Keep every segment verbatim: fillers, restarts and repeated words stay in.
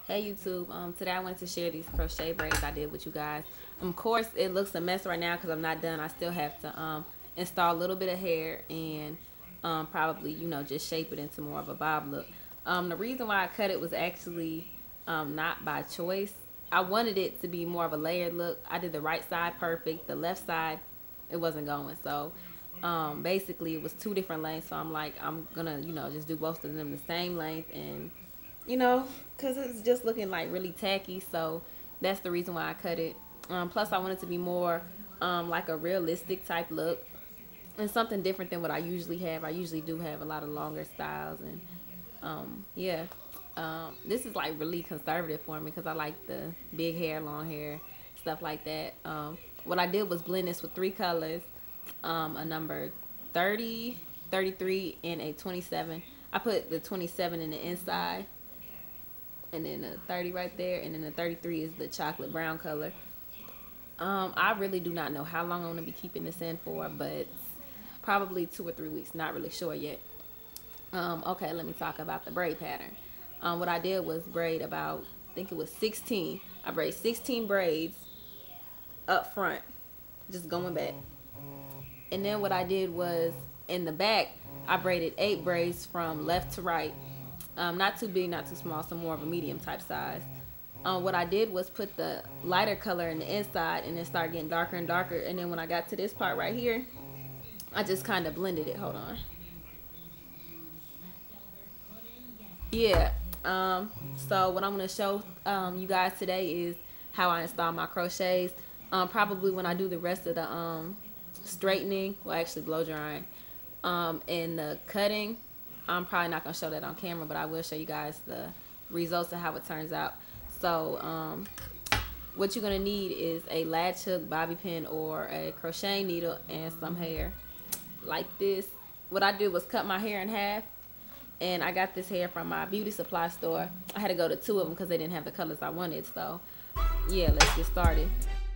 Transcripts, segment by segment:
Hey YouTube, um, today I wanted to share these crochet braids I did with you guys. Um, of course, it looks a mess right now because I'm not done. I still have to um, install a little bit of hair and um, probably, you know, just shape it into more of a bob look. Um, the reason why I cut it was actually um, not by choice. I wanted it to be more of a layered look. I did the right side perfect, the left side, it wasn't going. So um, basically it was two different lengths. So I'm like, I'm gonna, you know, just do both of them the same length and you know, because it's just looking like really tacky. So that's the reason why I cut it. Um, plus I want it to be more um, like a realistic type look and something different than what I usually have. I usually do have a lot of longer styles, and um, yeah, um, this is like really conservative for me because I like the big hair, long hair, stuff like that. Um, what I did was blend this with three colors, um, a number thirty, thirty-three, and a twenty-seven. I put the twenty-seven in the inside, and then the thirty right there, and then the thirty-three is the chocolate brown color. um I really do not know how long I'm going to be keeping this in for, but probably two or three weeks, not really sure yet. Um okay, let me talk about the braid pattern. Um what I did was braid about, I think it was sixteen. I braid sixteen braids up front, just going back, and then what I did was in the back I braided eight braids from left to right. Um, not too big, not too small, so more of a medium type size. Um, what I did was put the lighter color in the inside and then start getting darker and darker. And then when I got to this part right here, I just kind of blended it. Hold on. Yeah. Um, so what I'm going to show um, you guys today is how I install my crochets. Um, probably when I do the rest of the um, straightening, well actually blow drying, um, and the cutting. I'm probably not going to show that on camera, but I will show you guys the results of how it turns out. So um, what you're going to need is a latch hook, bobby pin, or a crochet needle and some hair like this. What I did was cut my hair in half, and I got this hair from my beauty supply store. I had to go to two of them because they didn't have the colors I wanted. So yeah, let's get started.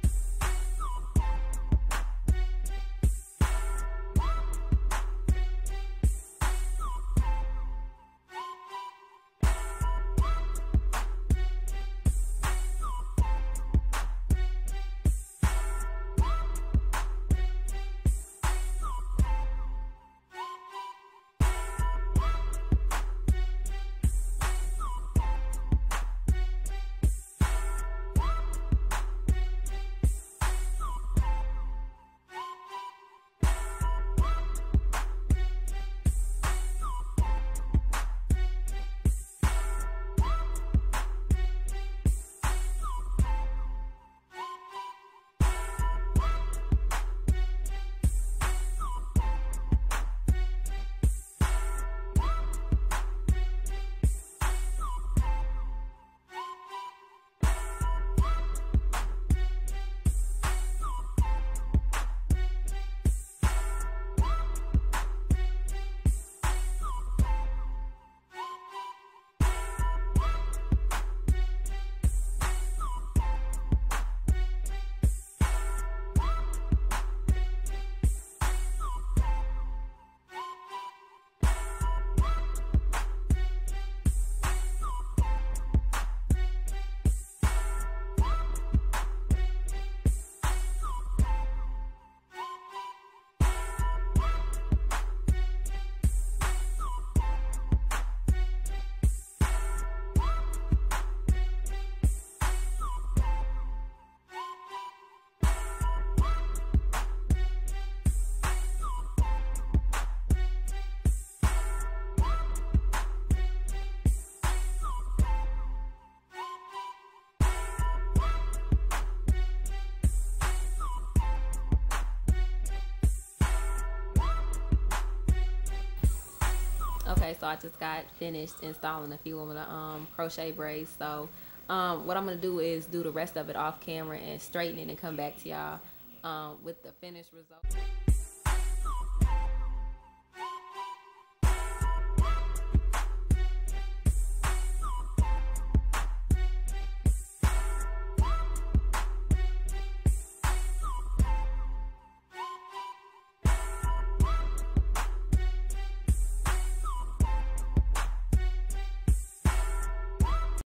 Okay, so I just got finished installing a few of the um, crochet braids. So um, what I'm going to do is do the rest of it off camera and straighten it and come back to y'all um, with the finished result.